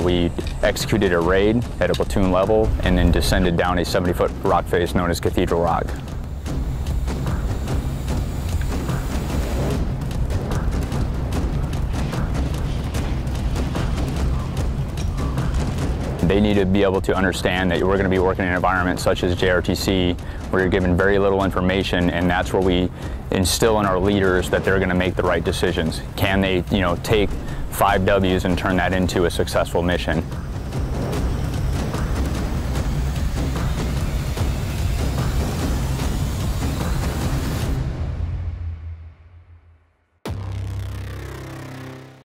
We executed a raid at a platoon level and then descended down a 70-foot rock face known as Cathedral Rock. They need to be able to understand that we're going to be working in an environment such as JRTC where you're given very little information, and that's where we instill in our leaders that they're going to make the right decisions. Can they, take 5 W's and turn that into a successful mission?